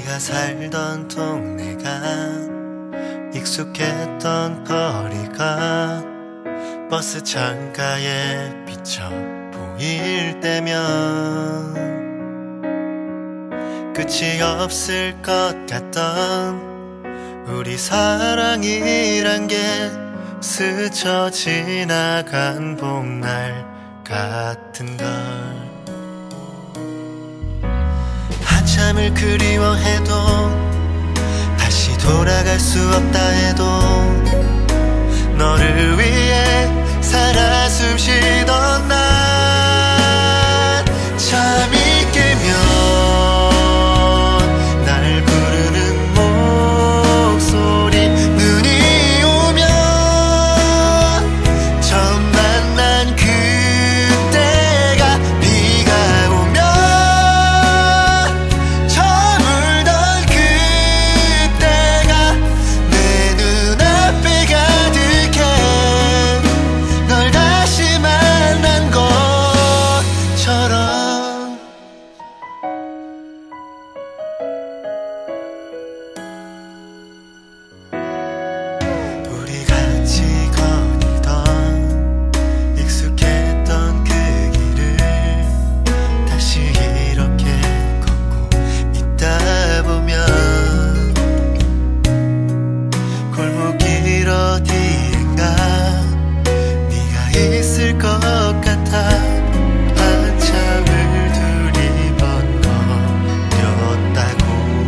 우리가 살던 동네가 익숙했던 거리가 버스 창가에 비쳐 보일 때면 끝이 없을 것 같던 우리 사랑이란 게 스쳐 지나간 봄날 같은걸. 한참을 그리워해도 다시 돌아갈 수 없다 해도 너를 위해 살아 숨쉬던 날 잠이 깨면 날 부르는 목소리 눈이 오면 처음 만난 그때가 비가 오면 처음 울던 그때가 내 눈앞에 가득해 널 다시 만난 것처럼. 우리 같이 거니던 익숙했던 그 길을 다시 이렇게 걷고 있다 보면 골목길 어디엔가 네가 있을 것 같아. 한참을 두리번거렸다고.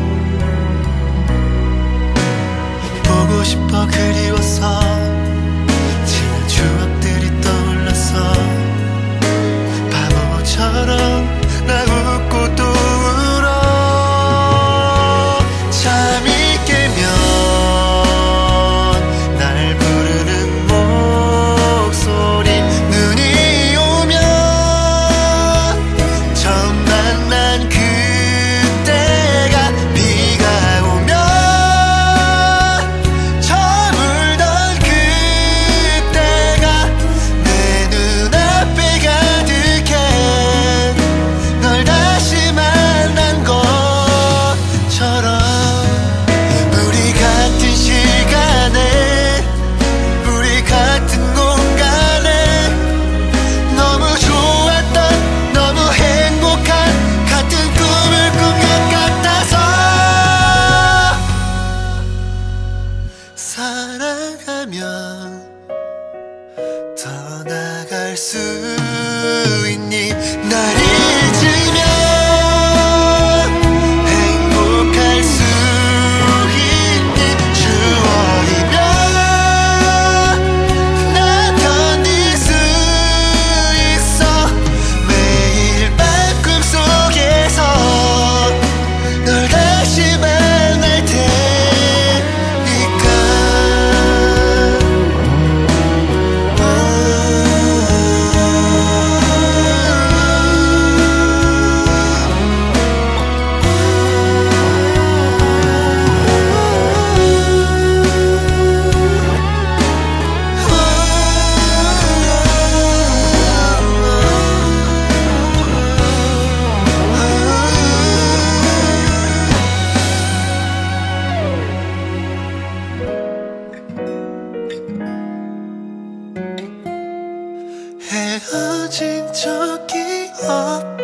보고 싶어 그리워서 지난 추억들이 떠올랐어. 바보처럼 나 웃고 또 울어. 잠이 깨면 날 부르는 목소리 눈이 오면 처음 만난 그때가 비가 오면 처음 울던 그때가 내 눈앞에 가득해 널 다시 만난 것처럼. 우리 같은 시간에 우리 같은 공간에 너무 좋았던 너무 행복한 같은 꿈을 꾼 것 같아서 사랑하면 더 나갈 수 있니. 날 잊으면 행복할 수 있니. 추억이면 나 견딜 수 있어. 매일 밤 꿈속에서 널 다시 만날 테니까. 헤어진 적이 없